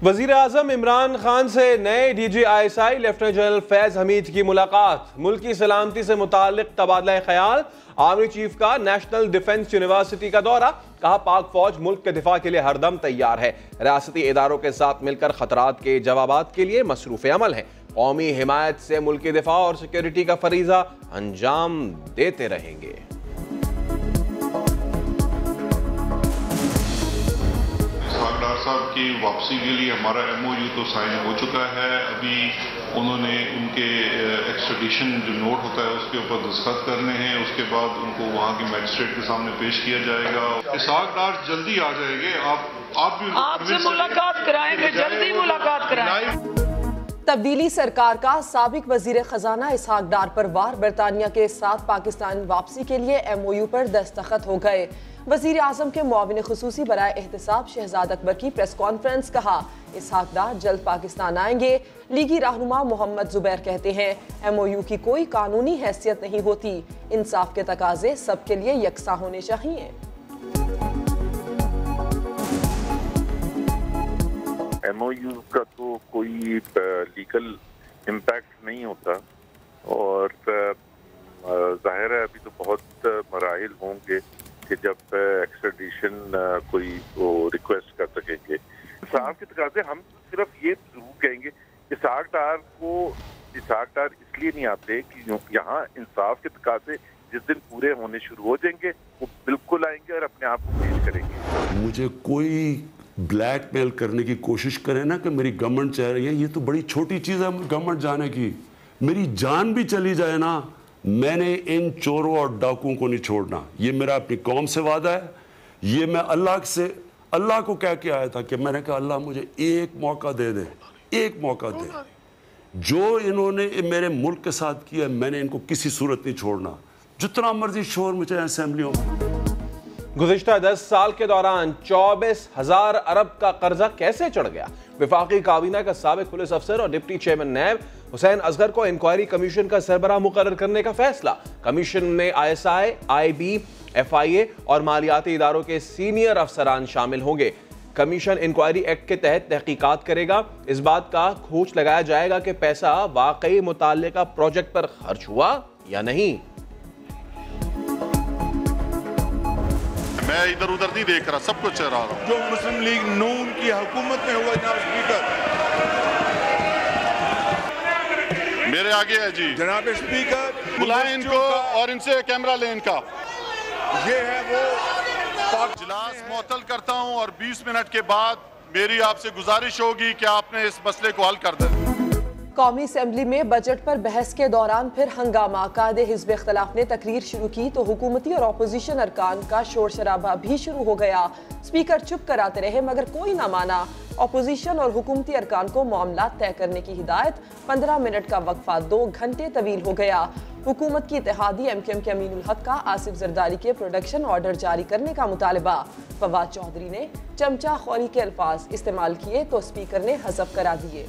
वजीर आजम इमरान खान से नए DGISI lieutenant general Faiz Hameed की मुलाकात। मुल्क की सलामती से मुताल्लिक तबादला ख्याल। आर्मी चीफ का नेशनल डिफेंस यूनिवर्सिटी का दौरा। कहा पाक फौज मुल्क के दिफा के लिए हरदम तैयार है। रियासती इदारों के साथ मिलकर खतरात के जवाबात के लिए मसरूफ अमल है। कौमी हिमायत से मुल्की दिफा और सिक्योरिटी का फरीजा अंजाम देते रहेंगे। डॉक्टर साहब की वापसी के लिए हमारा MOU तो साइन हो चुका है। अभी उन्होंने उनके एक्स्ट्रेडिशन जो नोट होता है उसके ऊपर दस्तखत करने हैं। उसके बाद उनको वहाँ के मैजिस्ट्रेट के सामने पेश किया जाएगा। इसहाक डार जल्दी आ जाएंगे। आप भी आपसे मुलाकात कराएंगे, जल्दी मुलाकात कराएंगे। तब्दीली सरकार का साबिक वजीर खजाना इसहाक डार पर वार। बरतानिया के साथ पाकिस्तान वापसी के लिए MOU पर दस्तखत हो गए। वजीर आजम के मुआविन खुसूसी बराए एहतसाब शहजाद अकबर की प्रेस कॉन्फ्रेंस। कहा इसहाक डार जल्द पाकिस्तान आएंगे। लीगी रहनुमा मोहम्मद जुबैर कहते हैं MOU की कोई कानूनी हैसियत नहीं होती। इंसाफ के तकाजे सबके लिए यकसा होने चाहिए। MOU का तो कोई लीगल इम्पैक्ट नहीं होता और जाहिर है अभी तो बहुत मराहिल होंगे कि जब एक्स्ट्रेडिशन कोई वो रिक्वेस्ट कर सकेंगे। इंसाफ के तकाजे हम सिर्फ ये जरूर कहेंगे कि इसहाक डार इसलिए नहीं आते कि यहाँ इंसाफ के तकाजे जिस दिन पूरे होने शुरू हो जाएंगे वो बिल्कुल आएंगे और अपने आप को पेश करेंगे। मुझे कोई ब्लैकमेल करने की कोशिश करे ना कि मेरी गवर्नमेंट चाह रही है, ये तो बड़ी छोटी चीज़ है गवर्नमेंट जाने की। मेरी जान भी चली जाए ना, मैंने इन चोरों और डाकुओं को नहीं छोड़ना। ये मेरा अपनी कौम से वादा है। ये मैं अल्लाह को कह के आया था कि मैंने कहा अल्लाह मुझे एक मौका दे दे, एक मौका दे। जो इन्होंने मेरे मुल्क के साथ किया मैंने इनको किसी सूरत नहीं छोड़ना, जितना मर्जी शोर मचे असेंबलियों में। गुज़िश्ता 10 साल के दौरान 24,000 अरब का कर्जा कैसे चढ़ गया? विफाकी काबीना का साबिक पुलिस अफसर और deputy chairman NAB Hussain Asghar को इंक्वायरी कमीशन का सरबराह मुकर्रर करने का फैसला। कमीशन में ISI, IB, FIA और मालियाती इदारों के सीनियर अफसरान शामिल होंगे। कमीशन इंक्वायरी एक्ट के तहत तहकीकात करेगा। इस बात का खोज लगाया जाएगा कि पैसा वाकई मुताल्लिका प्रोजेक्ट पर खर्च हुआ या नहीं। मैं इधर उधर नहीं देख रहा, सब कुछ रहा हूं। जो मुस्लिम लीग नून की हुकूमत में हुआ जनाब स्पीकर, मेरे आगे है जी जनाब स्पीकर, बुलाएं इनको और इनसे कैमरा लें इनका। ये है वो इजलास मुअत्तल करता हूं और 20 मिनट के बाद मेरी आपसे गुजारिश होगी कि आपने इस मसले को हल कर दें। कौमी असेंबली में बजट पर बहस के दौरान फिर हंगामा। कायदे हिज़्ब इख्तिलाफ ने तकरीर शुरू की तो हुकूमती और अपोजिशन अरकान का शोर शराबा भी शुरू हो गया। स्पीकर चुप कराते रहे मगर कोई ना माना। अपोजिशन और हुकूमती अरकान को मामला तय करने की हिदायत। 15 मिनट का वक्फा 2 घंटे तवील हो गया। हुकूमत की इत्तेहादी MQM के अमीनुल हक का आसिफ जरदारी के प्रोडक्शन ऑर्डर जारी करने का मुतालबा। फवाद चौधरी ने चमचा खौरी के अल्फाज इस्तेमाल किए तो स्पीकर ने हज़फ करा दिए।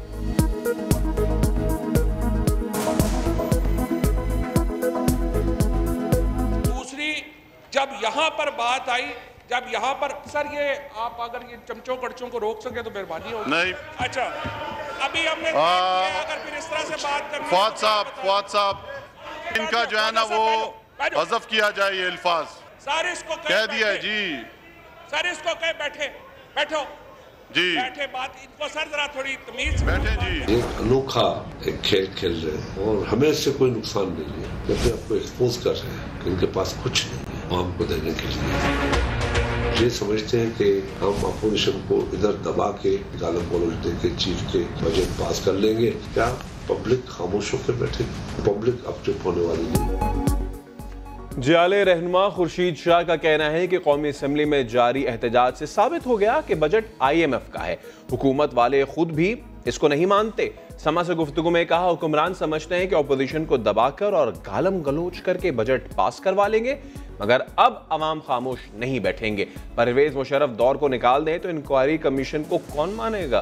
दूसरी, जब यहाँ पर बात आई, जब यहाँ पर सर ये आप अगर ये चमचों कड़चों को रोक सके तो मेहरबानी होगी। नहीं, अच्छा अभी हमने अगर फिर इस तरह से बात करनी। फवाद साहब इनका जो है ना वो हज़फ किया जाए ये अल्फाज। सर इसको कह दिया है जी। सर इसको कह बैठो जी, बैठे बात इनको सर जरा थोड़ी तमीज बैठे जी। एक अनोखा एक खेल खेल रहे हैं और हमें इससे कोई नुकसान नहीं है। अपने आपको एक्सपोज कर रहे हैं कि इनके पास कुछ नहीं है आवाम को देने के लिए। ये समझते हैं कि हम अपोजिशन को इधर दबा के गालम गलौज दे के चीफ के बजट पास कर लेंगे। क्या पब्लिक खामोश होकर बैठे? पब्लिक अब चुप होने वाली नहीं। जियाले रहनुमा खुर्शीद शाह का कहना है कि कौमी असेंबली में जारी एहतजाज से साबित हो गया कि बजट IMF का है। हुकूमत वाले खुद भी इसको नहीं मानते। समा से गुफ्तगू में कहा हुक्मरान समझते हैं कि अपोजिशन को दबाकर और गालम गलोच करके बजट पास करवा लेंगे मगर अब अवाम खामोश नहीं बैठेंगे। परवेज मुशर्रफ दौर को निकाल दें तो इंक्वायरी कमीशन को कौन मानेगा?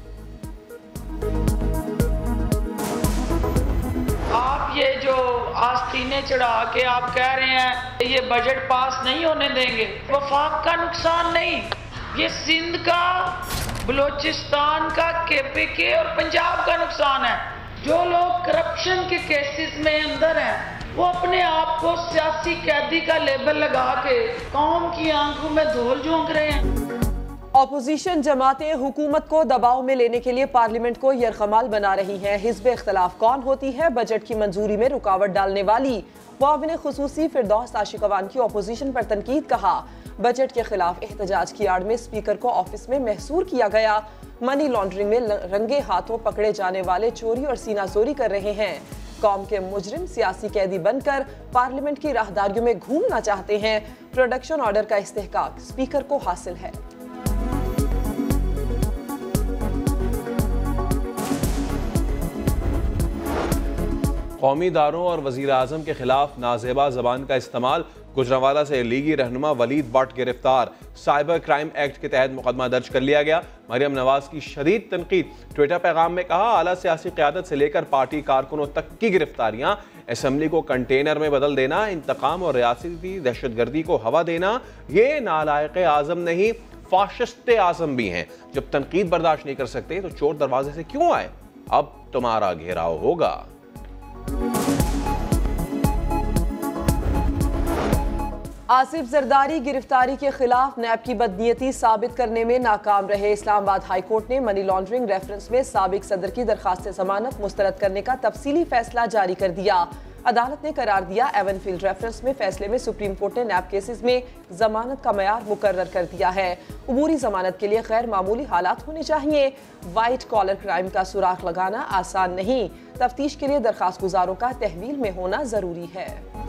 आप ये जो आस्तीने चढ़ा के आप कह रहे हैं ये बजट पास नहीं होने देंगे, वफाक का नुकसान नहीं, ये सिंध का बलूचिस्तान का KPK और पंजाब का नुकसान है। जो लोग करप्शन के केसेस में अंदर हैं, वो अपने आप को सियासी कैदी का लेबल लगा के कौम की आंखों में धूल झोंक रहे हैं। ऑपोजिशन जमातें हुकूमत को दबाव में लेने के लिए पार्लियामेंट को यरगमाल बना रही हैं। हिज़्ब इख्तिलाफ कौन होती है बजट की मंजूरी में रुकावट डालने वाली? मुआविन खुसूसी फिरदौस आशिकवान की ऑपोजिशन पर तनकीद। कहा बजट के खिलाफ एहतजाज की आड़ में स्पीकर को ऑफिस में महसूर किया गया। मनी लॉन्ड्रिंग में रंगे हाथों पकड़े जाने वाले चोरी और सीनाजोरी कर रहे हैं। कौम के मुजरिम सियासी कैदी बनकर पार्लियामेंट की राहदारियों में घूमना चाहते हैं। प्रोडक्शन ऑर्डर का इस्तेहकाक स्पीकर को हासिल है। कौमी इदारों और वज़ीर आज़म के खिलाफ नाजेबा ज़बान का इस्तेमाल। गुजरांवाला से लीगी रहनुमा वलीद भट्ट गिरफ्तार। साइबर क्राइम एक्ट के तहत मुकदमा दर्ज कर लिया गया। मरियम नवाज की शदीद तनकीद। ट्विटर पैगाम में कहा आला सियासी क़यादत से लेकर पार्टी कारकुनों तक की गिरफ्तारियां। असम्बली को कंटेनर में बदल देना, इंतकाम और रियासती दहशतगर्दी को हवा देना, ये नालायक आज़म नहीं फाशिस्ट आज़म भी हैं। जब तनकीद बर्दाश्त नहीं कर सकते तो चोर दरवाजे से क्यों आए? अब तुम्हारा घेराव होगा। आसिफ जरदारी गिरफ्तारी के खिलाफ नैब की बदनीयती साबित करने में नाकाम रहे। इस्लामाबाद हाई कोर्ट ने मनी लॉन्ड्रिंग रेफरेंस में साबिक सदर की दरखास्त जमानत मुस्तरद करने का तफसीली फैसला जारी कर दिया। अदालत ने करार दिया एवनफील्ड रेफरेंस में फैसले में सुप्रीम कोर्ट ने नैब केसेस में जमानत का मयार मुकर्रर कर दिया है। अबूरी जमानत के लिए गैर मामूली हालात होने चाहिए। वाइट कॉलर क्राइम का सुराख लगाना आसान नहीं। तफ्तीश के लिए दरखास्त गुजारों का तहवील में होना जरूरी है।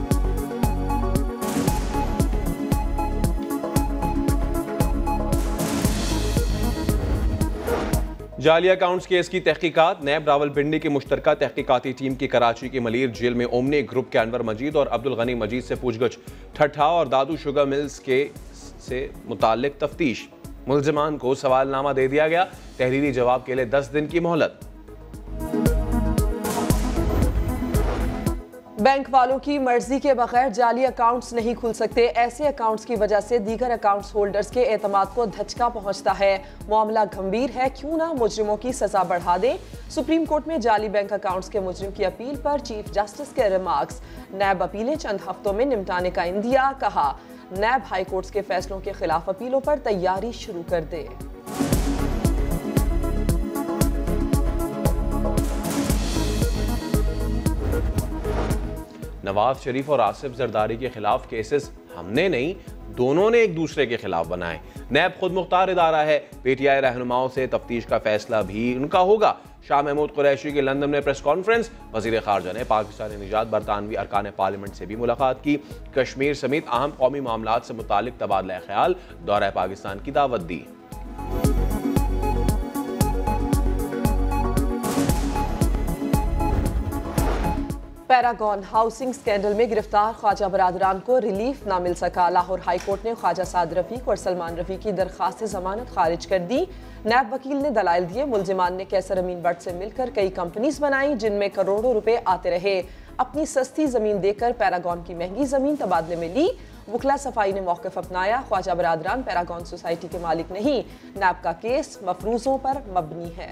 जाली अकाउंट्स केस की तहकीकात। नैब रावलपिंडी की मुश्तरका तहकीकाती टीम की कराची की मलीर जेल में ओमनी ग्रुप के अनवर मजीद और अब्दुल गनी मजीद से पूछगछ। ठट्ठा और दादू शुगर मिल्स के से मुताल्लिक तफ्तीश। मुल्जिमान को सवालनामा दे दिया गया। तहरीरी जवाब के लिए 10 दिन की मोहलत। बैंक वालों की मर्जी के बगैर जाली अकाउंट्स नहीं खुल सकते। ऐसे अकाउंट्स की वजह से दीगर अकाउंट्स होल्डर्स के एतमाद को धचका पहुंचता है। मामला गंभीर है, क्यों ना मुजरिमों की सजा बढ़ा दें। सुप्रीम कोर्ट में जाली बैंक अकाउंट्स के मुजरिम की अपील पर चीफ जस्टिस के रिमार्क्स। नैब अपीलें चंद हफ्तों में निपटाने का इंदिया। कहा नैब हाई कोर्ट्स के फैसलों के खिलाफ अपीलों पर तैयारी शुरू कर दे। नवाज शरीफ और आसिफ जरदारी के खिलाफ केसेस हमने नहीं, दोनों ने एक दूसरे के खिलाफ बनाए। नैब खुद मुख्तार इदारा है। पीटीआई रहनुमाओं से तफ्तीश का फैसला भी उनका होगा। शाह महमूद कुरैशी की लंदन में प्रेस कॉन्फ्रेंस। वजीर खारजा ने पाकिस्तानी निजात बरतानवी अरकान पार्लियामेंट से भी मुलाकात की। कश्मीर समेत अहम कौमी मामलात से मुतालिक तबादला ख्याल, दौरा पाकिस्तान की दावत दी। पैरागॉन हाउसिंग स्कैंडल में गिरफ्तार ख्वाजा बरादरान को रिलीफ ना मिल सका। लाहौर हाई कोर्ट ने ख्वाजा साद रफीक और सलमान रफी की दरखास्त जमानत खारिज कर दी। नैब वकील ने दलाइल दिए। मुल्जिमान ने कैसर अमीन भट्ट से मिलकर कई कंपनीज बनाई जिनमें करोड़ों रुपए आते रहे। अपनी सस्ती जमीन देकर पैरागॉन की महंगी जमीन तबादले में ली। वकला सफाई ने मौक़िफ़ अपनाया। ख्वाजा बरादरान पैरागॉन सोसाइटी के मालिक नहीं। नैब का केस मफरूजों पर मबनी है।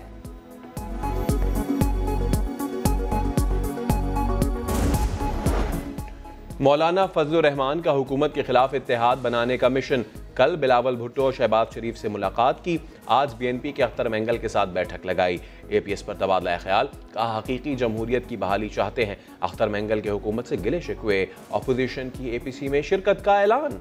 मौलाना फजलुर रहमान का हुकूमत के खिलाफ इत्तेहाद बनाने का मिशन। कल बिलावल भुट्टो और शहबाज शरीफ से मुलाकात की। आज बीएनपी के अख्तर मेंगल के साथ बैठक लगाई। एपीएस पर तबादला ख्याल। कहा हकीकी जमहूरियत की बहाली चाहते हैं। अख्तर मेंगल के हुकूमत से गिले शिकवे। अपोजिशन की एपीसी में शिरकत का ऐलान।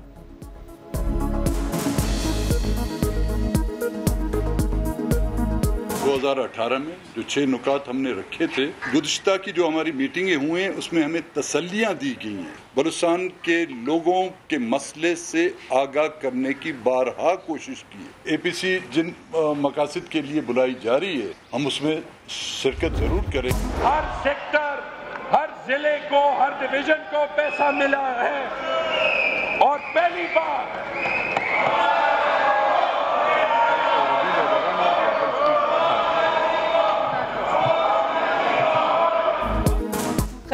2018 में जो 6 नुकात हमने रखे थे, गुज़िश्ता की जो हमारी मीटिंगें हुई हैं उसमें हमें तसल्लियां दी गई हैं। बलूचिस्तान के लोगों के मसले से आगाह करने की बारहा कोशिश की है। एपीसी जिन मकासद के लिए बुलाई जा रही है, हम उसमें शिरकत जरूर करें। हर सेक्टर, हर जिले को, हर डिवीजन को पैसा मिला है और पहली बार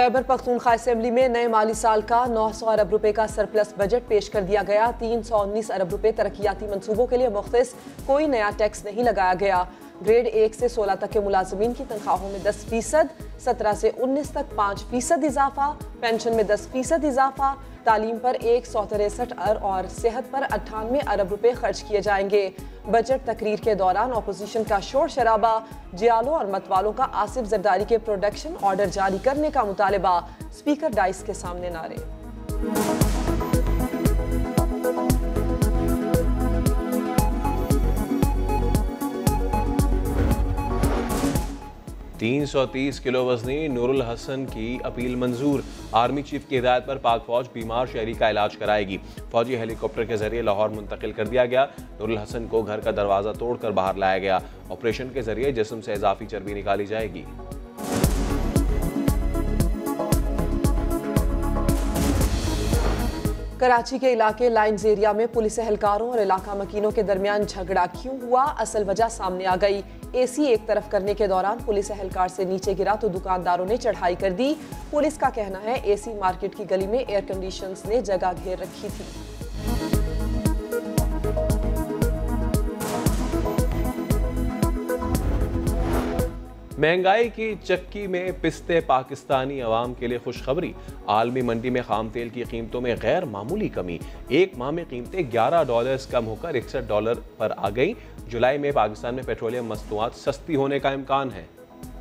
खैबर पख्तूनख्वा असेंबली में नए माली साल का 900 अरब रुपए का सरप्लस बजट पेश कर दिया गया। 319 अरब रुपए तरक्याती मंसूबों के लिए मुख्तस, कोई नया टैक्स नहीं लगाया गया। ग्रेड 1 से 16 तक के मुलाजमीन की तनख्वाहों में 10%, 17 से 19 तक 5% इजाफा, पेंशन में 10% इजाफा, तालीम पर 163 अरब और सेहत पर 98 अरब रुपए खर्च किए जाएंगे। बजट तकरीर के दौरान अपोजिशन का शोर शराबा, जियालों और मतवालों का आसिफ जरदारी के प्रोडक्शन ऑर्डर जारी करने का मुतालबा, स्पीकर डाइस के सामने नारे। 330 किलो वजनी नूरुल हसन की अपील मंजूर। आर्मी चीफ की हिदायत पर पाक फौज बीमार शहरी का इलाज कराएगी। फौजी हेलीकॉप्टर के जरिए लाहौर मुंतकिल कर दिया गया। नूरुल हसन को घर का दरवाजा तोड़कर बाहर लाया गया। ऑपरेशन के जरिए जिस्म से इजाफी चर्बी निकाली जाएगी। कराची के इलाके लाइन्स एरिया में पुलिस एहलकारों और इलाका मकीनों के दरमियान झगड़ा क्यों हुआ, असल वजह सामने आ गई। एसी एक तरफ करने के दौरान पुलिस एहलकार से नीचे गिरा तो दुकानदारों ने चढ़ाई कर दी। पुलिस का कहना है एसी मार्केट की गली में एयर कंडीशनर्स ने जगह घेर रखी थी। महंगाई की चक्की में पिसते पाकिस्तानी अवाम के लिए खुशखबरी। आलमी मंडी में खाम तेल की कीमतों में गैर मामूली कमी। एक माह में कीमतें $11 कम होकर $61 पर आ गई। जुलाई में पाकिस्तान में पेट्रोलियम मस्तूआत सस्ती होने का इम्कान है।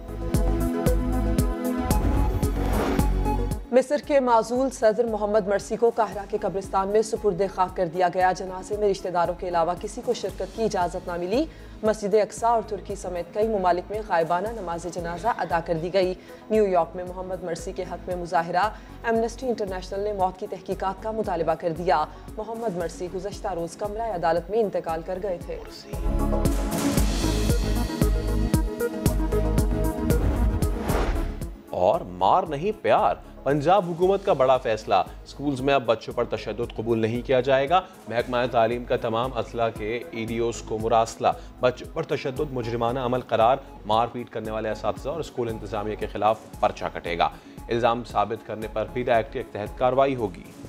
मिस्र के माजूल सदर मोहम्मद मर्सी को काहिरा के कब्रिस्तान में सुपुर्द खाक कर दिया गया। जनाजे में रिश्तेदारों के अलावा किसी को शिरकत की इजाज़त न मिली। मस्जिद अक्सा और तुर्की समेत कई ममालिक में गायबाना नमाज जनाजा अदा कर दी गई। न्यूयॉर्क में मोहम्मद मर्सी के हक में मुजाहिरा। एमनेस्टी इंटरनेशनल ने मौत की तहकीकात का मुतालबा कर दिया। मोहम्मद मर्सी गुज़श्ता रोज कमरा अदालत में इंतकाल कर गए थे। और मार नहीं प्यार, पंजाब हुकूमत का बड़ा फैसला। स्कूल्स में अब बच्चों पर तशद्दुद कबूल नहीं किया जाएगा। महकमा तालीम का तमाम असला के ईडीओस को मुरासला। बच्चों पर तशद्दुद मुजरिमाना अमल करार। मारपीट करने वाले असातिज़ा और स्कूल इंतजामिया के खिलाफ पर्चा कटेगा। इल्ज़ाम साबित करने पर फीडा एक्ट के तहत कार्रवाई होगी।